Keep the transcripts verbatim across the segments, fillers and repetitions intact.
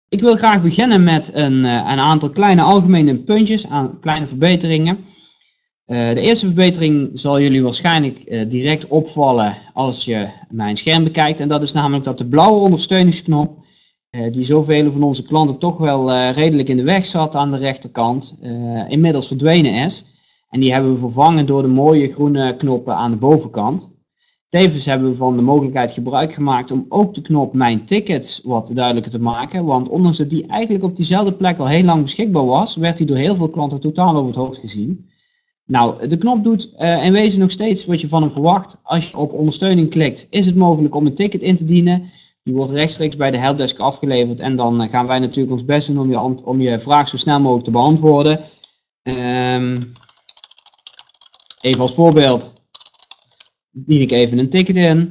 Ik wil graag beginnen met een, uh, een aantal kleine algemene puntjes, aan kleine verbeteringen. Uh, de eerste verbetering zal jullie waarschijnlijk uh, direct opvallen als je mijn scherm bekijkt. En dat is namelijk dat de blauwe ondersteuningsknop, uh, die zoveel van onze klanten toch wel uh, redelijk in de weg zat aan de rechterkant, uh, inmiddels verdwenen is. En die hebben we vervangen door de mooie groene knoppen aan de bovenkant. Tevens hebben we van de mogelijkheid gebruik gemaakt om ook de knop Mijn Tickets wat duidelijker te maken. Want ondanks dat die eigenlijk op diezelfde plek al heel lang beschikbaar was, werd die door heel veel klanten totaal over het hoofd gezien. Nou, de knop doet uh, in wezen nog steeds wat je van hem verwacht. Als je op ondersteuning klikt, is het mogelijk om een ticket in te dienen. Die wordt rechtstreeks bij de helpdesk afgeleverd en dan uh, gaan wij natuurlijk ons best doen om je, om je vraag zo snel mogelijk te beantwoorden. Um, even als voorbeeld. Dien ik even een ticket in.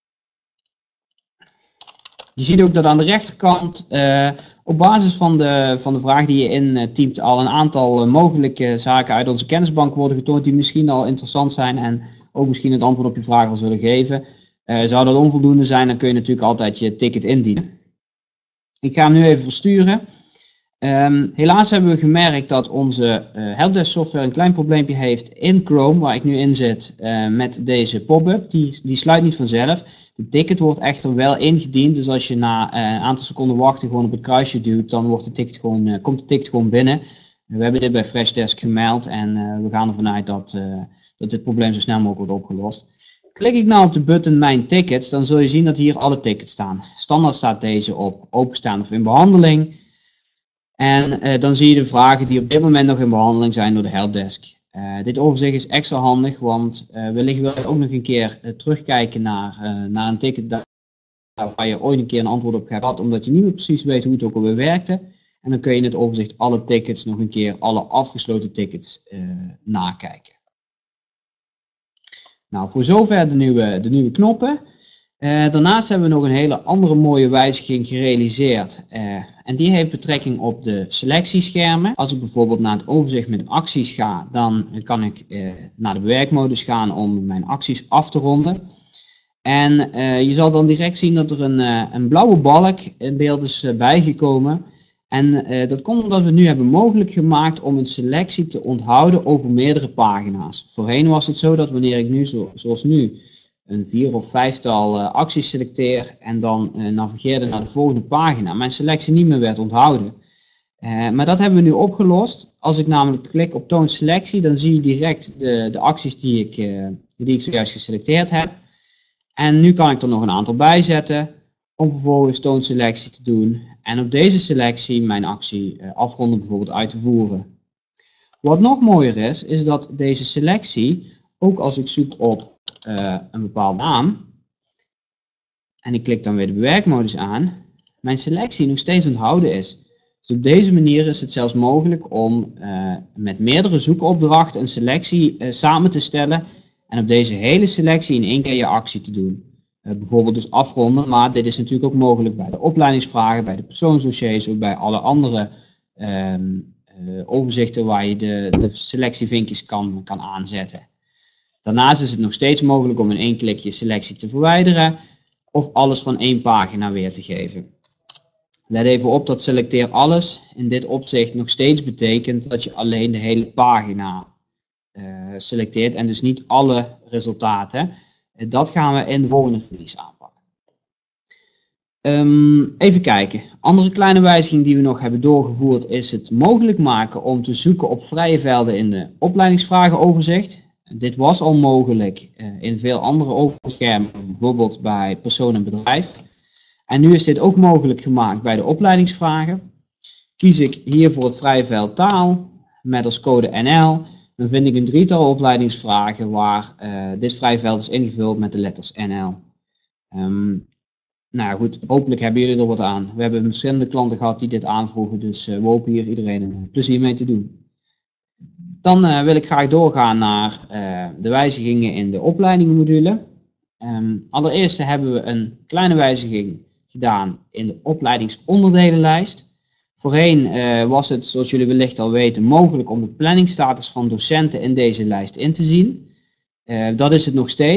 Je ziet ook dat aan de rechterkant uh, op basis van de, van de vraag die je intypt uh, al een aantal uh, mogelijke zaken uit onze kennisbank worden getoond die misschien al interessant zijn en ook misschien het antwoord op je vraag al zullen geven. Uh, zou dat onvoldoende zijn, dan kun je natuurlijk altijd je ticket indienen. Ik ga hem nu even versturen. Um, helaas hebben we gemerkt dat onze uh, helpdesk software een klein probleempje heeft in Chrome, waar ik nu in zit, uh, met deze pop-up. Die, die sluit niet vanzelf. De ticket wordt echter wel ingediend, dus als je na uh, een aantal seconden wachten gewoon op het kruisje duwt, dan wordt de ticket gewoon, uh, komt de ticket gewoon binnen. Uh, we hebben dit bij Freshdesk gemeld en uh, we gaan ervan uit dat, uh, dat dit probleem zo snel mogelijk wordt opgelost. Klik ik nou op de button Mijn Tickets, dan zul je zien dat hier alle tickets staan. Standaard staat deze op openstaan of in behandeling. En uh, dan zie je de vragen die op dit moment nog in behandeling zijn door de helpdesk. Uh, dit overzicht is extra handig, want uh, wellicht wil je ook nog een keer uh, terugkijken naar, uh, naar een ticket daar, waar je ooit een keer een antwoord op hebt gehad, omdat je niet meer precies weet hoe het ook alweer werkte. En dan kun je in het overzicht alle tickets nog een keer, alle afgesloten tickets uh, nakijken. Nou, voor zover de nieuwe, de nieuwe knoppen. Uh, daarnaast hebben we nog een hele andere mooie wijziging gerealiseerd. Uh, en die heeft betrekking op de selectieschermen. Als ik bijvoorbeeld naar het overzicht met acties ga, dan kan ik uh, naar de bewerkmodus gaan om mijn acties af te ronden. En uh, je zal dan direct zien dat er een, uh, een blauwe balk in beeld is uh, bijgekomen. En uh, dat komt omdat we nu hebben mogelijk gemaakt om een selectie te onthouden over meerdere pagina's. Voorheen was het zo dat wanneer ik nu, zo, zoals nu, een vier of vijftal uh, acties selecteer en dan uh, navigeerde naar de volgende pagina, mijn selectie niet meer werd onthouden. Uh, maar dat hebben we nu opgelost. Als ik namelijk klik op toon selectie, dan zie je direct de, de acties die ik, uh, die ik zojuist geselecteerd heb. En nu kan ik er nog een aantal bij zetten om vervolgens toon selectie te doen en op deze selectie mijn actie uh, afronden bijvoorbeeld uit te voeren. Wat nog mooier is, is dat deze selectie, ook als ik zoek op Uh, een bepaalde naam en ik klik dan weer de bewerkmodus aan, mijn selectie nog steeds onthouden is. Dus op deze manier is het zelfs mogelijk om uh, met meerdere zoekopdrachten een selectie uh, samen te stellen en op deze hele selectie in één keer je actie te doen. Uh, bijvoorbeeld dus afronden, maar dit is natuurlijk ook mogelijk bij de opleidingsvragen, bij de persoonsdossiers of bij alle andere uh, uh, overzichten waar je de, de selectievinkjes kan, kan aanzetten. Daarnaast is het nog steeds mogelijk om in één klik je selectie te verwijderen of alles van één pagina weer te geven. Let even op dat selecteer alles in dit opzicht nog steeds betekent dat je alleen de hele pagina uh, selecteert en dus niet alle resultaten. Dat gaan we in de volgende release aanpakken. Um, even kijken. Andere kleine wijziging die we nog hebben doorgevoerd is het mogelijk maken om te zoeken op vrije velden in de opleidingsvragenoverzicht. Dit was al mogelijk uh, in veel andere overschermen, bijvoorbeeld bij persoon en bedrijf. En nu is dit ook mogelijk gemaakt bij de opleidingsvragen. Kies ik hier voor het vrije veld taal, met als code N L, dan vind ik een drietal opleidingsvragen waar uh, dit vrije veld is ingevuld met de letters N L. Um, nou goed, hopelijk hebben jullie er wat aan. We hebben verschillende klanten gehad die dit aanvroegen, dus uh, we hopen hier iedereen een plezier mee te doen. Dan uh, wil ik graag doorgaan naar uh, de wijzigingen in de opleidingenmodule. Um, allereerst hebben we een kleine wijziging gedaan in de opleidingsonderdelenlijst. Voorheen uh, was het, zoals jullie wellicht al weten, mogelijk om de planningsstatus van docenten in deze lijst in te zien. Uh, dat is het nog steeds,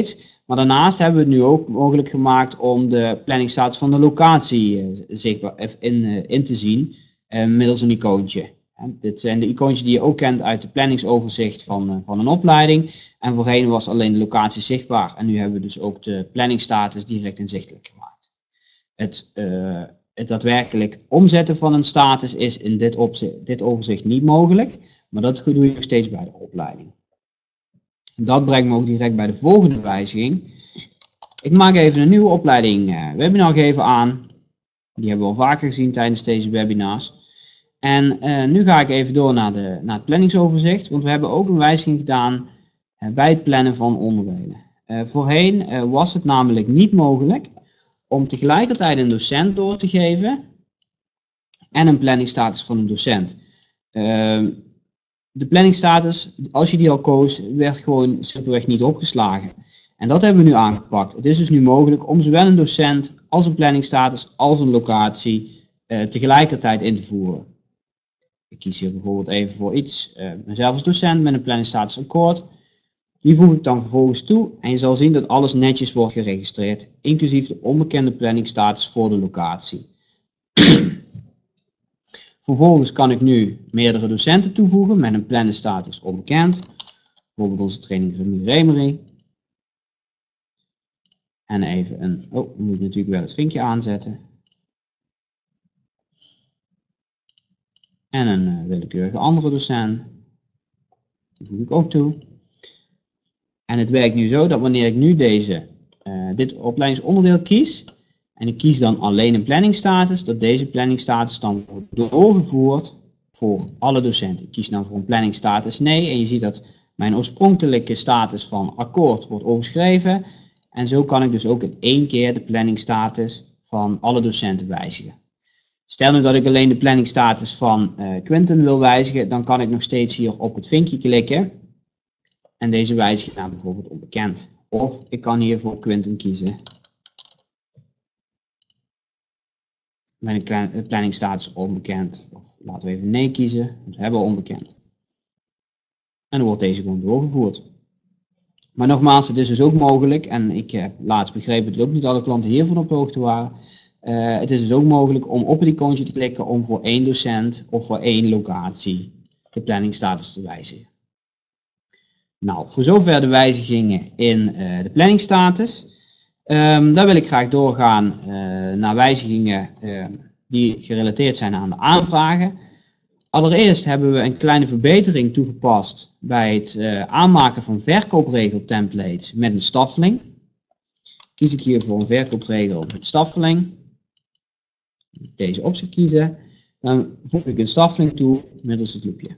Maar daarnaast hebben we het nu ook mogelijk gemaakt om de planningsstatus van de locatie uh, zichtbaar in, uh, in te zien uh, middels een icoontje. En dit zijn de icoontjes die je ook kent uit de planningsoverzicht van, uh, van een opleiding. En voorheen was alleen de locatie zichtbaar en nu hebben we dus ook de planningsstatus direct inzichtelijk gemaakt. Het, uh, het daadwerkelijk omzetten van een status is in dit, opzicht, dit overzicht niet mogelijk, maar dat doe je nog steeds bij de opleiding. Dat brengt me ook direct bij de volgende wijziging. Ik maak even een nieuwe opleiding uh, webinar geven aan. Die hebben we al vaker gezien tijdens deze webinars. En uh, nu ga ik even door naar, de, naar het planningsoverzicht, want we hebben ook een wijziging gedaan uh, bij het plannen van onderdelen. Uh, voorheen uh, was het namelijk niet mogelijk om tegelijkertijd een docent door te geven en een planningsstatus van een docent. Uh, de planningsstatus, als je die al koos, werd gewoon simpelweg niet opgeslagen. En dat hebben we nu aangepakt. Het is dus nu mogelijk om zowel een docent als een planningsstatus als een locatie uh, tegelijkertijd in te voeren. Ik kies hier bijvoorbeeld even voor iets, uh, mezelf als docent met een planningsstatus akkoord. Die voeg ik dan vervolgens toe en je zal zien dat alles netjes wordt geregistreerd, inclusief de onbekende planningsstatus voor de locatie. Vervolgens kan ik nu meerdere docenten toevoegen met een planningsstatus onbekend. Bijvoorbeeld onze training Remy Remery. En even een, oh, dan moet ik natuurlijk wel het vinkje aanzetten. En een uh, willekeurige andere docent. Die voeg ik ook toe. En het werkt nu zo dat wanneer ik nu deze, uh, dit opleidingsonderdeel kies, en ik kies dan alleen een planningsstatus, dat deze planningsstatus dan wordt doorgevoerd voor alle docenten. Ik kies dan voor een planningsstatus nee en je ziet dat mijn oorspronkelijke status van akkoord wordt overschreven. En zo kan ik dus ook in één keer de planningsstatus van alle docenten wijzigen. Stel nu dat ik alleen de planningsstatus van uh, Quinten wil wijzigen, dan kan ik nog steeds hier op het vinkje klikken. En deze wijzigen naar bijvoorbeeld onbekend. Of ik kan hier voor Quinten kiezen. Met een planningsstatus onbekend. Of laten we even nee kiezen, want we hebben onbekend. En dan wordt deze gewoon doorgevoerd. Maar nogmaals, het is dus ook mogelijk, en ik heb laatst begrepen dat ook niet alle klanten hiervan op de hoogte waren. Uh, het is dus ook mogelijk om op het icoontje te klikken om voor één docent of voor één locatie de planningsstatus te wijzigen. Nou, voor zover de wijzigingen in uh, de planningsstatus. Um, daar wil ik graag doorgaan uh, naar wijzigingen uh, die gerelateerd zijn aan de aanvragen. Allereerst hebben we een kleine verbetering toegepast bij het uh, aanmaken van verkoopregeltemplates met een staffeling. Kies ik hier voor een verkoopregel met staffeling. Deze optie kiezen. Dan voeg ik een staffeling toe middels het loopje.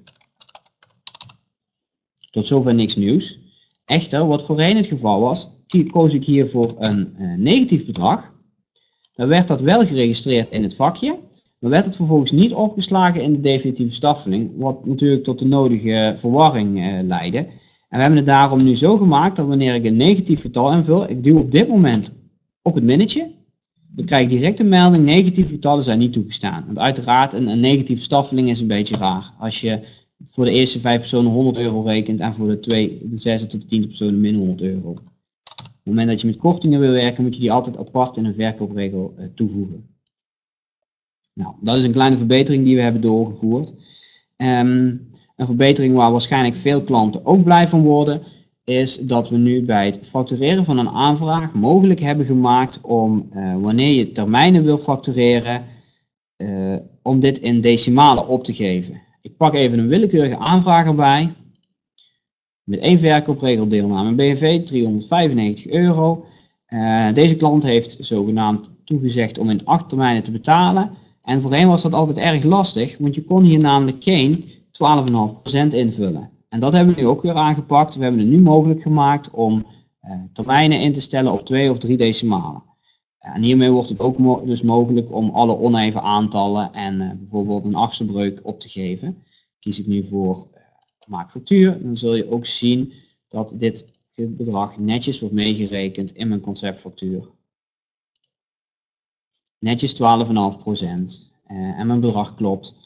Tot zover niks nieuws. Echter, wat voorheen het geval was, koos ik hier voor een uh, negatief bedrag. Dan werd dat wel geregistreerd in het vakje, maar werd het vervolgens niet opgeslagen in de definitieve staffeling, wat natuurlijk tot de nodige verwarring uh, leidde. En we hebben het daarom nu zo gemaakt dat wanneer ik een negatief getal invul, ik duw op dit moment op het minnetje, dan krijg ik direct een melding, negatieve getallen zijn niet toegestaan. Want uiteraard, een, een negatieve staffeling is een beetje raar. Als je voor de eerste vijf personen honderd euro rekent en voor de, twee, de zesde tot de tiende personen min honderd euro. Op het moment dat je met kortingen wil werken, moet je die altijd apart in een verkoopregel uh, toevoegen. Nou, dat is een kleine verbetering die we hebben doorgevoerd. Um, een verbetering waar waarschijnlijk veel klanten ook blij van worden, is dat we nu bij het factureren van een aanvraag mogelijk hebben gemaakt om, uh, wanneer je termijnen wil factureren, uh, om dit in decimalen op te geven. Ik pak even een willekeurige aanvraag erbij. Met één verkoopregel deelname B N V, driehonderdvijfennegentig euro. Uh, deze klant heeft zogenaamd toegezegd om in acht termijnen te betalen. En voorheen was dat altijd erg lastig, want je kon hier namelijk geen twaalf komma vijf procent invullen. En dat hebben we nu ook weer aangepakt. We hebben het nu mogelijk gemaakt om uh, termijnen in te stellen op twee of drie decimalen. Uh, en hiermee wordt het ook mo dus mogelijk om alle oneven aantallen en uh, bijvoorbeeld een achtste breuk op te geven. Kies ik nu voor uh, maak factuur, dan zul je ook zien dat dit bedrag netjes wordt meegerekend in mijn conceptfactuur. Netjes twaalf komma vijf procent uh, en mijn bedrag klopt.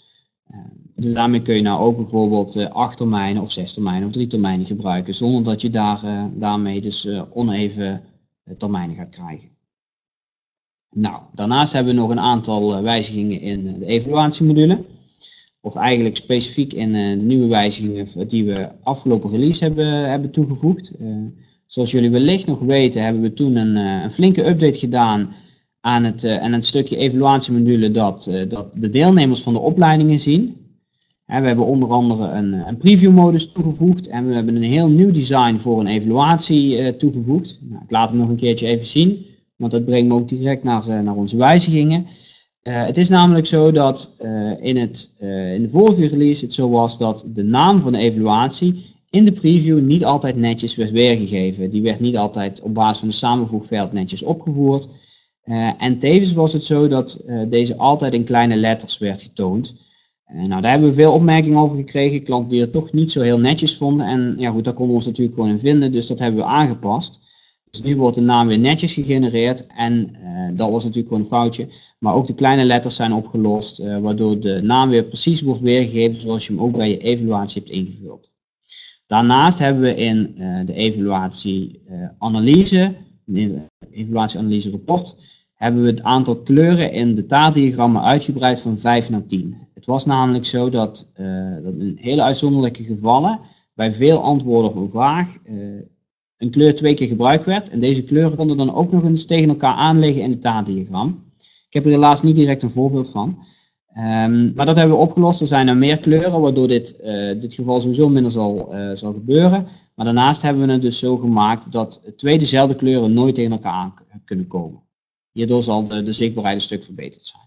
Uh, dus daarmee kun je nou ook bijvoorbeeld uh, acht termijnen of zes termijnen of drie termijnen gebruiken, zonder dat je daar, uh, daarmee dus uh, oneven uh, termijnen gaat krijgen. Nou, daarnaast hebben we nog een aantal uh, wijzigingen in uh, de evaluatiemodule. Of eigenlijk specifiek in uh, de nieuwe wijzigingen die we afgelopen release hebben, hebben toegevoegd. Uh, zoals jullie wellicht nog weten, hebben we toen een, uh, een flinke update gedaan aan het, uh, aan het stukje evaluatiemodule dat, uh, dat de deelnemers van de opleidingen zien. En we hebben onder andere een, een preview modus toegevoegd en we hebben een heel nieuw design voor een evaluatie uh, toegevoegd. Nou, ik laat hem nog een keertje even zien, want dat brengt me ook direct naar, uh, naar onze wijzigingen. Uh, het is namelijk zo dat uh, in, het, uh, in de vorige release het zo was dat de naam van de evaluatie in de preview niet altijd netjes werd weergegeven. Die werd niet altijd op basis van de samenvoegveld netjes opgevoerd. Uh, en tevens was het zo dat uh, deze altijd in kleine letters werd getoond. Uh, nou, daar hebben we veel opmerkingen over gekregen. Klanten die het toch niet zo heel netjes vonden. En ja goed, daar konden we ons natuurlijk gewoon in vinden. Dus dat hebben we aangepast. Dus nu wordt de naam weer netjes gegenereerd. En uh, dat was natuurlijk gewoon een foutje. Maar ook de kleine letters zijn opgelost. Uh, waardoor de naam weer precies wordt weergegeven zoals je hem ook bij je evaluatie hebt ingevuld. Daarnaast hebben we in uh, de evaluatieanalyse, uh, in de evaluatieanalyse rapport, hebben we het aantal kleuren in de taartdiagrammen uitgebreid van vijf naar tien. Het was namelijk zo dat, uh, dat in hele uitzonderlijke gevallen bij veel antwoorden op een vraag uh, een kleur twee keer gebruikt werd. En deze kleuren konden dan ook nog eens tegen elkaar aanleggen in het taartdiagram. Ik heb er helaas niet direct een voorbeeld van. Um, maar dat hebben we opgelost. Er zijn er meer kleuren, waardoor dit, uh, dit geval sowieso minder zal, uh, zal gebeuren. Maar daarnaast hebben we het dus zo gemaakt dat twee dezelfde kleuren nooit tegen elkaar aan kunnen komen. Hierdoor zal de, de zichtbaarheid een stuk verbeterd zijn.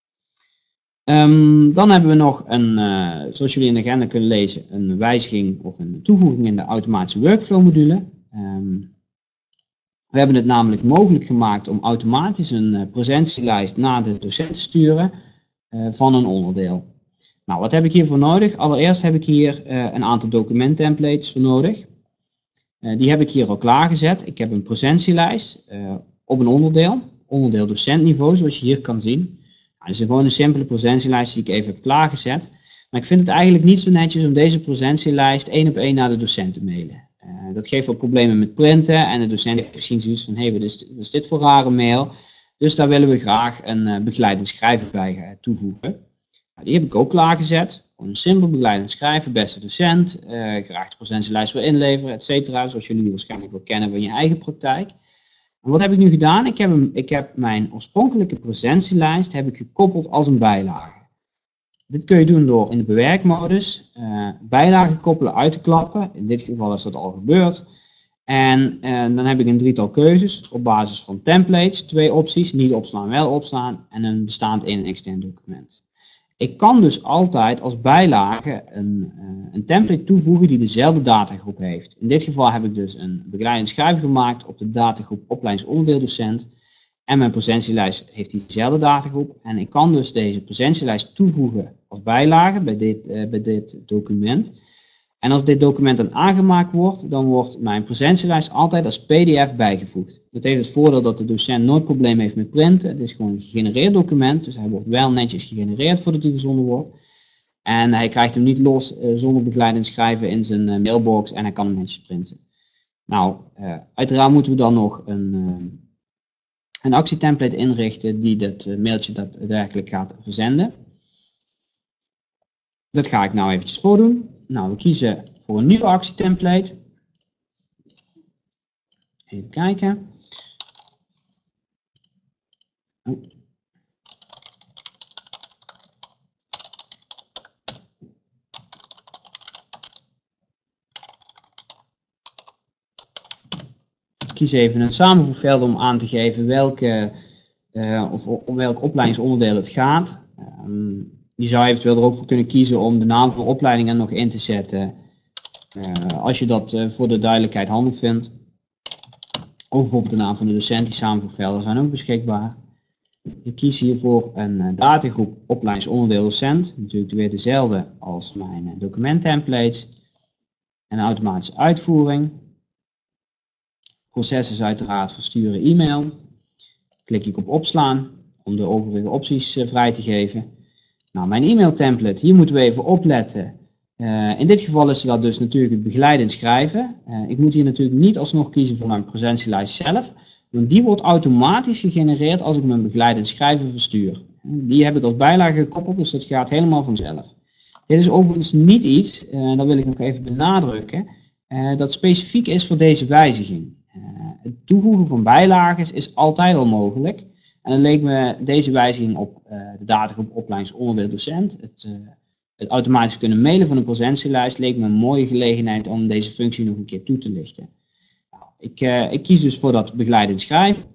Um, dan hebben we nog een, uh, zoals jullie in de agenda kunnen lezen, een wijziging of een toevoeging in de automatische workflow module. Um, we hebben het namelijk mogelijk gemaakt om automatisch een uh, presentielijst naar de docent te sturen uh, van een onderdeel. Nou, wat heb ik hiervoor nodig? Allereerst heb ik hier uh, een aantal documenttemplates voor nodig. Uh, die heb ik hier al klaargezet. Ik heb een presentielijst uh, op een onderdeel, onderdeel docentniveau, zoals je hier kan zien. Nou, dat is gewoon een simpele presentielijst die ik even heb klaargezet. Maar ik vind het eigenlijk niet zo netjes om deze presentielijst één op één naar de docent te mailen. Uh, dat geeft wel problemen met printen en de docent heeft misschien zoiets van, hé, hey, wat, is, wat is dit voor rare mail? Dus daar willen we graag een uh, begeleidend schrijven bij uh, toevoegen. Nou, die heb ik ook klaargezet. Gewoon een simpel begeleidend schrijven, beste docent, uh, graag de presentielijst weer inleveren, et cetera. Zoals jullie waarschijnlijk wel kennen van je eigen praktijk. En wat heb ik nu gedaan? Ik heb, hem, ik heb mijn oorspronkelijke presentielijst heb ik gekoppeld als een bijlage. Dit kun je doen door in de bewerkmodus uh, bijlagen koppelen uit te klappen. In dit geval is dat al gebeurd. En uh, dan heb ik een drietal keuzes op basis van templates, twee opties, niet opslaan, wel opslaan en een bestaand in- en extern document. Ik kan dus altijd als bijlage een, uh, een template toevoegen die dezelfde datagroep heeft. In dit geval heb ik dus een begeleidend schrijven gemaakt op de datagroep opleidingsonderdeeldocent. En mijn presentielijst heeft diezelfde datagroep. En ik kan dus deze presentielijst toevoegen als bijlage bij dit, uh, bij dit document. En als dit document dan aangemaakt wordt, dan wordt mijn presentielijst altijd als P D F bijgevoegd. Dat heeft het voordeel dat de docent nooit probleem heeft met printen. Het is gewoon een gegenereerd document, dus hij wordt wel netjes gegenereerd voordat hij verzonden wordt. En hij krijgt hem niet los uh, zonder begeleidend schrijven in zijn uh, mailbox en hij kan hem netjes printen. Nou, uh, uiteraard moeten we dan nog een, uh, een actietemplate inrichten die dat uh, mailtje daadwerkelijk gaat verzenden. Dat ga ik nou eventjes voordoen. Nou, we kiezen voor een nieuwe actietemplate. Even kijken. Oh. Ik kies even een samenvoegveld om aan te geven welke, uh, of om welk opleidingsonderdeel het gaat. Um, Je zou eventueel er ook voor kunnen kiezen om de naam van de opleiding er nog in te zetten. Uh, als je dat uh, voor de duidelijkheid handig vindt. Of bijvoorbeeld de naam van de docent, die samenvoegvelden zijn ook beschikbaar. Ik kies hiervoor een uh, datagroep opleidingsonderdeel docent. Natuurlijk weer dezelfde als mijn uh, documenttemplates. En een automatische uitvoering. Proces is uiteraard versturen e-mail. Klik ik op opslaan om de overige opties uh, vrij te geven. Nou, mijn e-mail template, hier moeten we even opletten. Uh, in dit geval is dat dus natuurlijk het begeleidend schrijven. Uh, ik moet hier natuurlijk niet alsnog kiezen voor mijn presentielijst zelf, want die wordt automatisch gegenereerd als ik mijn begeleidend schrijven verstuur. Die heb ik als bijlage gekoppeld, dus dat gaat helemaal vanzelf. Dit is overigens niet iets, uh, dat wil ik nog even benadrukken, uh, dat specifiek is voor deze wijziging. Uh, het toevoegen van bijlagen is altijd al mogelijk. En dan leek me deze wijziging op uh, de datagroep opleidingsonderdeel docent, het, uh, het automatisch kunnen mailen van een presentielijst, leek me een mooie gelegenheid om deze functie nog een keer toe te lichten. Nou, ik, uh, ik kies dus voor dat begeleidend schrijven.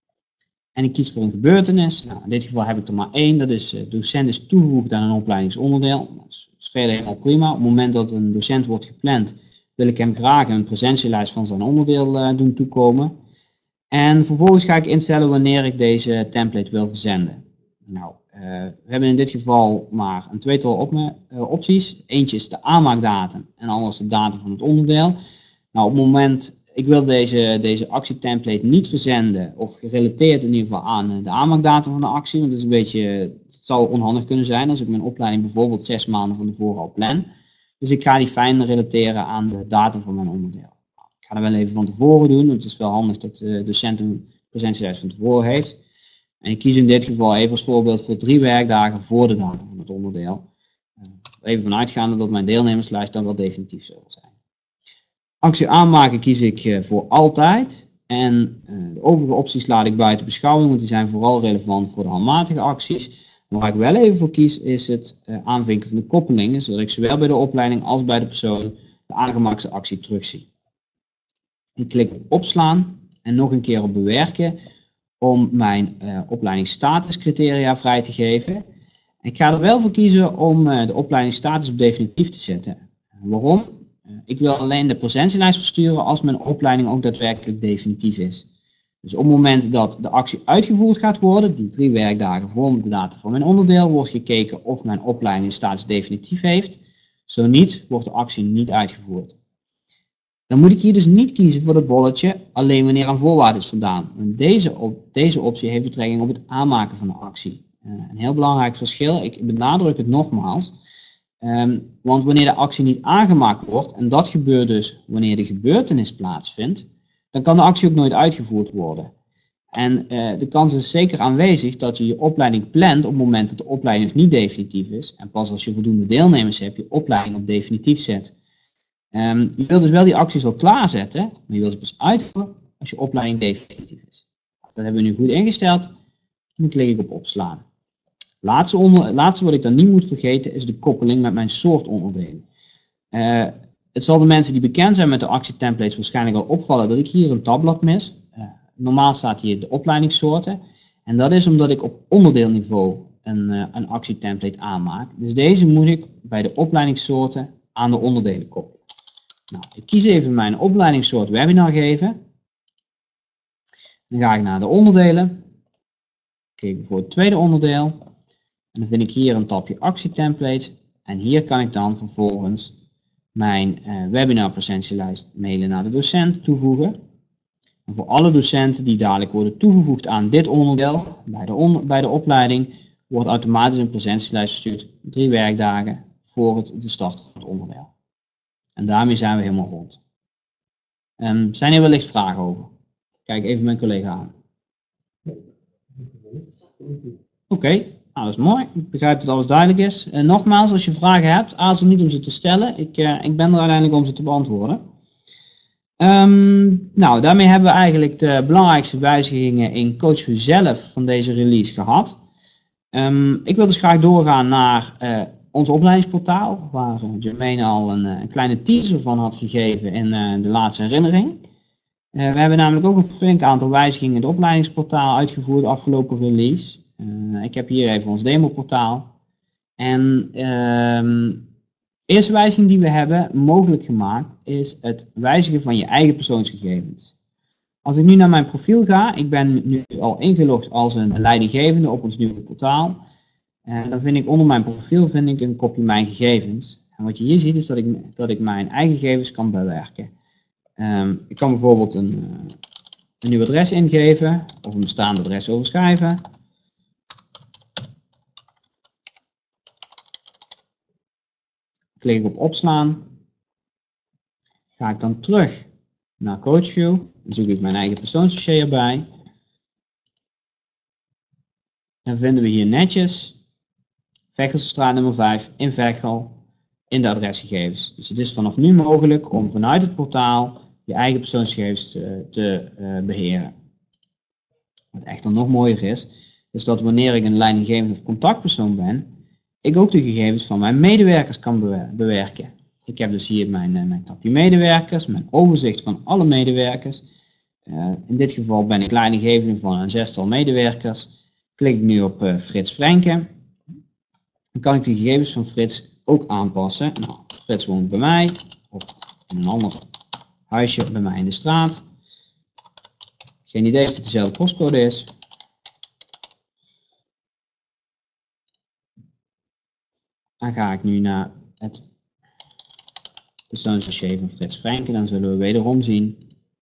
En ik kies voor een gebeurtenis. Nou, in dit geval heb ik er maar één, dat is uh, docent is toegevoegd aan een opleidingsonderdeel. Dat is, is verder helemaal prima. Op het moment dat een docent wordt gepland, wil ik hem graag een presentielijst van zijn onderdeel uh, doen toekomen. En vervolgens ga ik instellen wanneer ik deze template wil verzenden. Nou, uh, we hebben in dit geval maar een tweetal op me, uh, opties. Eentje is de aanmaakdatum en anders de datum van het onderdeel. Nou, op het moment, ik wil deze, deze actietemplate niet verzenden of gerelateerd in ieder geval aan de aanmaakdatum van de actie. Want dat is een beetje, het zou onhandig kunnen zijn als ik mijn opleiding bijvoorbeeld zes maanden van tevoren al plan. Dus ik ga die fijn relateren aan de datum van mijn onderdeel. Ik ga dat wel even van tevoren doen, want het is wel handig dat de docent een presentielijst van tevoren heeft. En ik kies in dit geval even als voorbeeld voor drie werkdagen voor de datum van het onderdeel. Even vanuitgaande dat mijn deelnemerslijst dan wel definitief zal zijn. Actie aanmaken kies ik voor altijd. En de overige opties laat ik buiten beschouwing, want die zijn vooral relevant voor de handmatige acties. Maar waar ik wel even voor kies is het aanvinken van de koppelingen, zodat ik zowel bij de opleiding als bij de persoon de aangemaakte actie terugzie. Ik klik op opslaan en nog een keer op bewerken om mijn uh, opleidingsstatuscriteria vrij te geven. Ik ga er wel voor kiezen om uh, de opleidingsstatus op definitief te zetten. Waarom? Uh, ik wil alleen de presentielijst versturen als mijn opleiding ook daadwerkelijk definitief is. Dus op het moment dat de actie uitgevoerd gaat worden, die drie werkdagen voor de datum van mijn onderdeel, wordt gekeken of mijn opleidingsstatus definitief heeft. Zo niet, wordt de actie niet uitgevoerd. Dan moet ik hier dus niet kiezen voor het bolletje alleen wanneer aan voorwaarden is voldaan. Want deze, op, deze optie heeft betrekking op het aanmaken van de actie. Uh, een heel belangrijk verschil, ik benadruk het nogmaals. Um, want wanneer de actie niet aangemaakt wordt, en dat gebeurt dus wanneer de gebeurtenis plaatsvindt, dan kan de actie ook nooit uitgevoerd worden. En uh, de kans is zeker aanwezig dat je je opleiding plant op het moment dat de opleiding nog niet definitief is. En pas als je voldoende deelnemers hebt, je opleiding op definitief zet. Um, je wilt dus wel die acties al klaarzetten, maar je wilt ze pas uitvoeren als je opleiding definitief is. Dat hebben we nu goed ingesteld. Nu klik ik op opslaan. Laatste, onder, laatste wat ik dan niet moet vergeten is de koppeling met mijn soort onderdelen. Uh, het zal de mensen die bekend zijn met de actietemplates waarschijnlijk al opvallen dat ik hier een tabblad mis. Uh, normaal staat hier de opleidingssoorten. En dat is omdat ik op onderdeelniveau een, uh, een actietemplate aanmaak. Dus deze moet ik bij de opleidingssoorten aan de onderdelen koppelen. Nou, ik kies even mijn opleidingssoort webinar geven. Dan ga ik naar de onderdelen. Kijk voor het tweede onderdeel. En dan vind ik hier een tabje actietemplate. En hier kan ik dan vervolgens mijn uh, webinar presentielijst mailen naar de docent toevoegen. En voor alle docenten die dadelijk worden toegevoegd aan dit onderdeel, bij de, on bij de opleiding, wordt automatisch een presentielijst verstuurd drie werkdagen voor het, de start van het onderdeel. En daarmee zijn we helemaal rond. Um, zijn er wellicht vragen over? Kijk even mijn collega aan. Oké, okay, nou, dat is mooi. Ik begrijp dat alles duidelijk is. Uh, nogmaals, als je vragen hebt, aarzel niet om ze te stellen. Ik, uh, ik ben er uiteindelijk om ze te beantwoorden. Um, nou, daarmee hebben we eigenlijk de belangrijkste wijzigingen in Coach zelf van deze release gehad. Um, ik wil dus graag doorgaan naar uh, ons opleidingsportaal, waar Jermaine al een, een kleine teaser van had gegeven in uh, de laatste herinnering. Uh, we hebben namelijk ook een flink aantal wijzigingen in het opleidingsportaal uitgevoerd de afgelopen release. Uh, ik heb hier even ons demoportaal. En uh, de eerste wijziging die we hebben mogelijk gemaakt is het wijzigen van je eigen persoonsgegevens. Als ik nu naar mijn profiel ga, ik ben nu al ingelogd als een leidinggevende op ons nieuwe portaal. En dan vind ik onder mijn profiel vind ik een kopje mijn gegevens. En wat je hier ziet is dat ik, dat ik mijn eigen gegevens kan bewerken. Um, ik kan bijvoorbeeld een, een nieuw adres ingeven of een bestaand adres overschrijven. Klik ik op opslaan. Ga ik dan terug naar CoachView. Dan zoek ik mijn eigen persoonsdossier erbij. Dan vinden we hier netjes Vechelstraat nummer vijf in Veghel in de adresgegevens. Dus het is vanaf nu mogelijk om vanuit het portaal je eigen persoonsgegevens te, te uh, beheren. Wat echter nog mooier is, is dat wanneer ik een leidinggevende of contactpersoon ben, ik ook de gegevens van mijn medewerkers kan bewerken. Ik heb dus hier mijn, uh, mijn tapje medewerkers, mijn overzicht van alle medewerkers. Uh, in dit geval ben ik leidinggevende van een zestal medewerkers. Klik ik nu op uh, Frits Frenke. Dan kan ik de gegevens van Frits ook aanpassen. Nou, Frits woont bij mij of in een ander huisje bij mij in de straat. Geen idee of het dezelfde postcode is. Dan ga ik nu naar het persoonsdossier van Frits Frenke. Dan zullen we wederom zien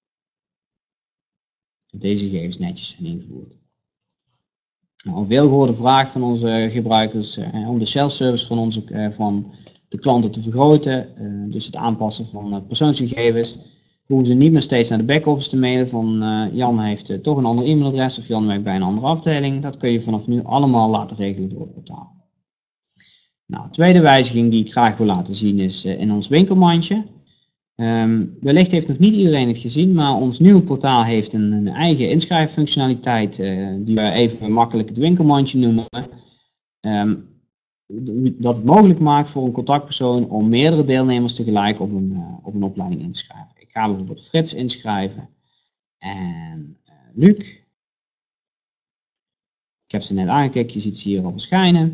dat deze gegevens netjes zijn ingevoerd. Nou, een veelgehoorde vraag van onze gebruikers eh, om de self-service van, onze, eh, van de klanten te vergroten. Uh, dus het aanpassen van uh, persoonsgegevens. Hoeven ze niet meer steeds naar de back-office te mailen van uh, Jan heeft uh, toch een ander e-mailadres of Jan werkt bij een andere afdeling. Dat kun je vanaf nu allemaal laten regelen door het portaal. Nou, de tweede wijziging die ik graag wil laten zien is uh, in ons winkelmandje. Um, wellicht heeft nog niet iedereen het gezien, maar ons nieuwe portaal heeft een, een eigen inschrijffunctionaliteit uh, die we even makkelijk het winkelmandje noemen. Um, dat het mogelijk maakt voor een contactpersoon om meerdere deelnemers tegelijk op een, uh, op een opleiding in te schrijven. Ik ga bijvoorbeeld Frits inschrijven en uh, Luc. Ik heb ze net aangeklikt, je ziet ze hier al verschijnen.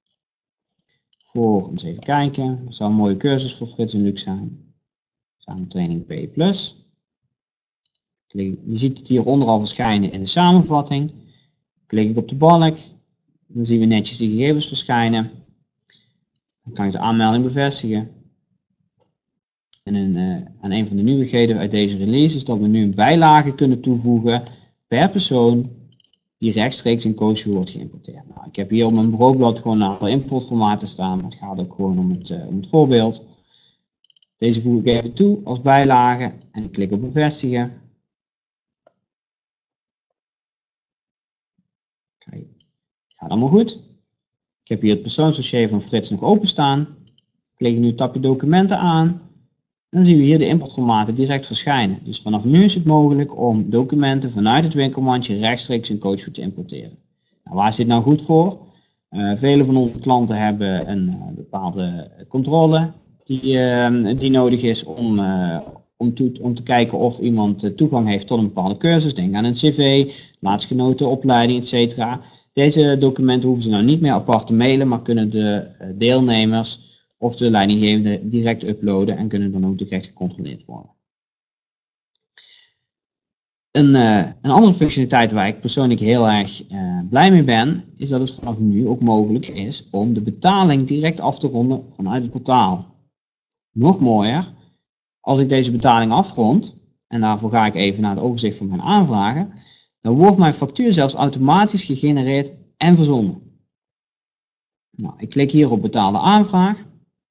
Voor, eens even kijken, er zou een mooie cursus voor Frits en Luc zijn. Training P plus. Je ziet het hieronder al verschijnen in de samenvatting. Klik ik op de balk, dan zien we netjes de gegevens verschijnen. Dan kan je de aanmelding bevestigen. En een, uh, aan een van de nieuwigheden uit deze release is dat we nu een bijlage kunnen toevoegen per persoon die rechtstreeks in CoachView wordt geïmporteerd. Nou, ik heb hier op mijn bureaublad gewoon een aantal importformaten staan, maar het gaat ook gewoon om het, uh, om het voorbeeld. Deze voeg ik even toe als bijlage en ik klik op bevestigen. Kijk, gaat allemaal goed. Ik heb hier het persoonsdossier van Frits nog openstaan. Klik nu het tapje documenten aan. En dan zien we hier de importformaten direct verschijnen. Dus vanaf nu is het mogelijk om documenten vanuit het winkelmandje rechtstreeks in CoachView te importeren. Nou, waar is dit nou goed voor? Uh, vele van onze klanten hebben een uh, bepaalde controle. Die, uh, die nodig is om, uh, om, toe, om te kijken of iemand uh, toegang heeft tot een bepaalde cursus. Denk aan een cv, laatstgenoten opleiding, et cetera. Deze documenten hoeven ze nou niet meer apart te mailen, maar kunnen de uh, deelnemers of de leidinggevende direct uploaden en kunnen dan ook direct gecontroleerd worden. Een, uh, een andere functionaliteit waar ik persoonlijk heel erg uh, blij mee ben, is dat het vanaf nu ook mogelijk is om de betaling direct af te ronden vanuit het portaal. Nog mooier, als ik deze betaling afrond, en daarvoor ga ik even naar het overzicht van mijn aanvragen, dan wordt mijn factuur zelfs automatisch gegenereerd en verzonden. Nou, ik klik hier op betaalde aanvraag.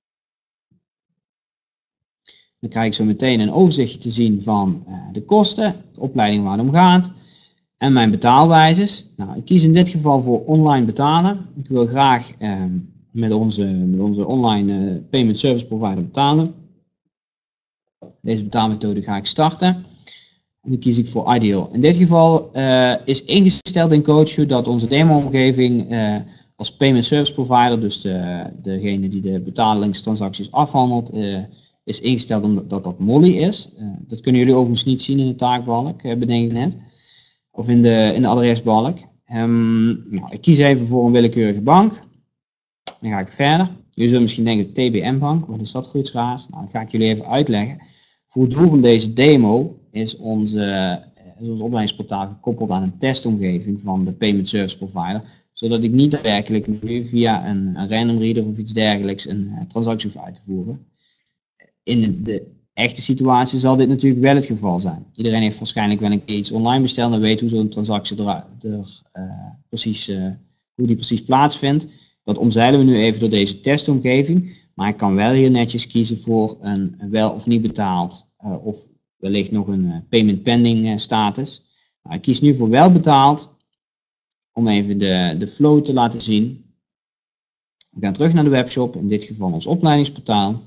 Dan krijg ik zo meteen een overzichtje te zien van uh, de kosten, de opleiding waar het om gaat en mijn betaalwijzes. Nou, ik kies in dit geval voor online betalen. Ik wil graag uh, met, onze, met onze online uh, payment service provider betalen. Deze betaalmethode ga ik starten. En dan kies ik voor Ideal. In dit geval uh, is ingesteld in CoachView dat onze demo-omgeving uh, als payment service provider, dus de, degene die de betalingstransacties afhandelt, uh, is ingesteld omdat dat, dat Molly is. Uh, dat kunnen jullie overigens niet zien in de taakbalk, uh, bedenk ik net. Of in de, in de adresbalk. Um, nou, ik kies even voor een willekeurige bank. Dan ga ik verder. Jullie zullen misschien denken, T B M-bank, wat is dat voor iets raars? Nou, dat ga ik jullie even uitleggen. Voor het doel van deze demo is onze, is ons opleidingsportaal gekoppeld aan een testomgeving van de Payment Service Provider, zodat ik niet daadwerkelijk nu via een, een random reader of iets dergelijks een uh, transactie hoef uit te voeren. In de, de echte situatie zal dit natuurlijk wel het geval zijn. Iedereen heeft waarschijnlijk wel een keer iets online besteld en weet hoe zo'n transactie er, er, uh, precies, uh, hoe die precies plaatsvindt. Dat omzeilen we nu even door deze testomgeving, Maar ik kan wel hier netjes kiezen voor een, een wel of niet betaald uh, of wellicht nog een uh, payment pending uh, status. Nou, ik kies nu voor wel betaald om even de, de flow te laten zien. We gaan terug naar de webshop, in dit geval ons opleidingsportaal.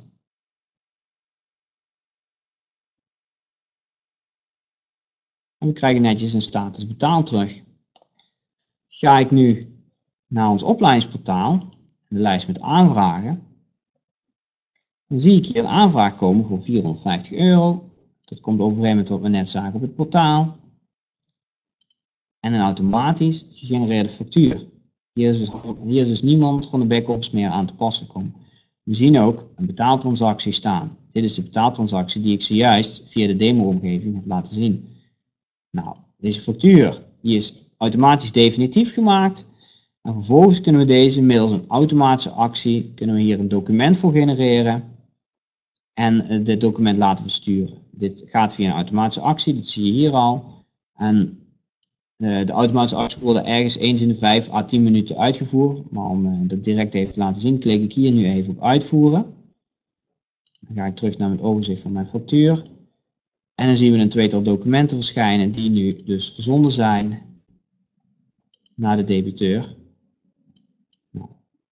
En we krijgen netjes een status betaald terug. Ga ik nu naar ons opleidingsportaal, de lijst met aanvragen, dan zie ik hier een aanvraag komen voor vierhonderdvijftig euro. Dat komt overeen met wat we net zagen op het portaal. En een automatisch gegenereerde factuur. Hier is, dus, hier is dus niemand van de back-office meer aan te passen gekomen. We zien ook een betaaltransactie staan. Dit is de betaaltransactie die ik zojuist via de demo-omgeving heb laten zien. Nou, deze factuur die is automatisch definitief gemaakt. En vervolgens kunnen we deze middels een automatische actie, kunnen we hier een document voor genereren. En dit document laten versturen. Dit gaat via een automatische actie, dat zie je hier al. En de automatische acties worden ergens eens in de vijf à tien minuten uitgevoerd. Maar om dat direct even te laten zien, klik ik hier nu even op uitvoeren. Dan ga ik terug naar het overzicht van mijn factuur. En dan zien we een tweetal documenten verschijnen die nu dus verzonden zijn naar de debiteur. Nou,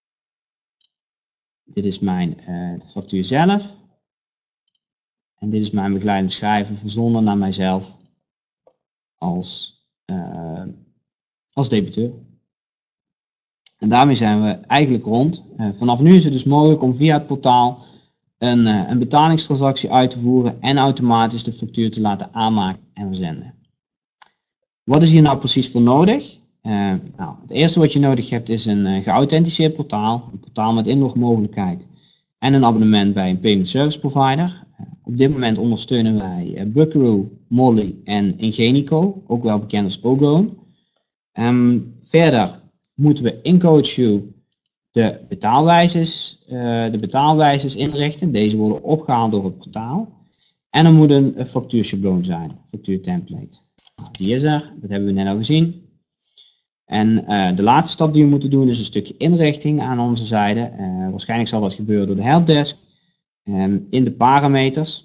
dit is mijn uh, de factuur zelf. En dit is mijn begeleidend schrijven verzonden naar mijzelf als, uh, als debiteur. En daarmee zijn we eigenlijk rond. Uh, vanaf nu is het dus mogelijk om via het portaal een, uh, een betalingstransactie uit te voeren en automatisch de factuur te laten aanmaken en verzenden. Wat is hier nou precies voor nodig? Uh, nou, het eerste wat je nodig hebt is een uh, geauthenticeerd portaal, een portaal met inlogmogelijkheid en een abonnement bij een payment service provider. Uh, op dit moment ondersteunen wij uh, Buckaroo, Molly en Ingenico, ook wel bekend als Ogone. Um, verder moeten we in CoachU de betaalwijzers, uh, de betaalwijzers inrichten. Deze worden opgehaald door het portaal. En er moet een, een factuurschabloon zijn, factuurtemplate. Nou, die is er, dat hebben we net al gezien. En uh, de laatste stap die we moeten doen is een stukje inrichting aan onze zijde. Uh, waarschijnlijk zal dat gebeuren door de helpdesk. Um, in de parameters.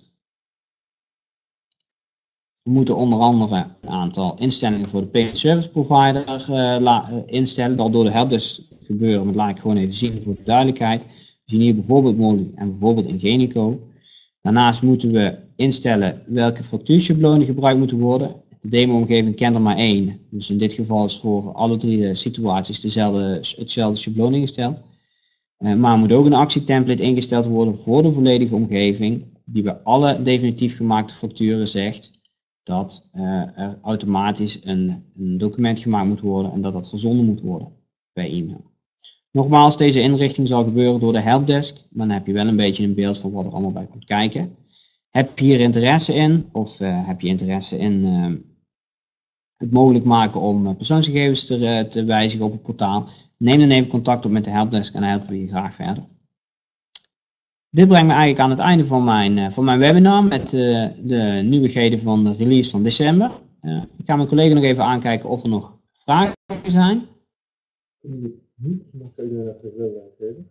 We moeten onder andere een aantal instellingen voor de payment service provider uh, la, uh, instellen. Dat door de helpdesk gebeuren, maar laat ik gewoon even zien voor de duidelijkheid. We zien hier bijvoorbeeld Molly en bijvoorbeeld Ingenico. Daarnaast moeten we instellen welke factuurschablonen gebruikt moeten worden. De demo-omgeving kent er maar één, dus in dit geval is voor alle drie de situaties dezelfde, hetzelfde schabloon ingesteld. Uh, maar er moet ook een actietemplate ingesteld worden voor de volledige omgeving, die bij alle definitief gemaakte facturen zegt dat uh, er automatisch een, een document gemaakt moet worden en dat dat verzonden moet worden bij e-mail. Nogmaals, deze inrichting zal gebeuren door de helpdesk, maar dan heb je wel een beetje een beeld van wat er allemaal bij komt kijken. Heb je hier interesse in, of uh, heb je interesse in uh, het mogelijk maken om persoonsgegevens te, te wijzigen op het portaal, neem dan even contact op met de helpdesk en dan helpen we je graag verder. Dit brengt me eigenlijk aan het einde van mijn, van mijn webinar met uh, de nieuwigheden van de release van december. Uh, ik ga mijn collega nog even aankijken of er nog vragen zijn. Niet, maar kun je dat wel geven?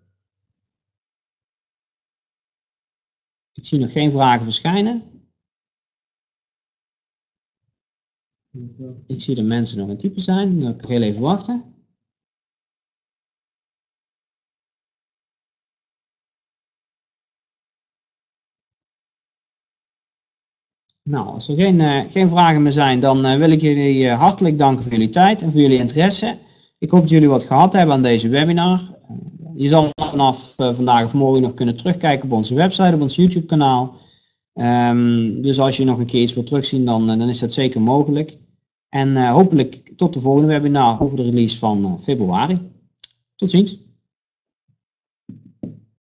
Ik zie nog geen vragen verschijnen. Ik zie dat mensen nog aan het typen zijn. Dan kan ik heel even wachten. Nou, als er geen, uh, geen vragen meer zijn, dan uh, wil ik jullie uh, hartelijk danken voor jullie tijd en voor jullie interesse. Ik hoop dat jullie wat gehad hebben aan deze webinar. Uh, je zal vanaf uh, vandaag of morgen nog kunnen terugkijken op onze website, op ons YouTube kanaal. Um, dus als je nog een keer iets wilt terugzien, dan, uh, dan is dat zeker mogelijk. En uh, hopelijk tot de volgende webinar over de release van uh, februari. Tot ziens.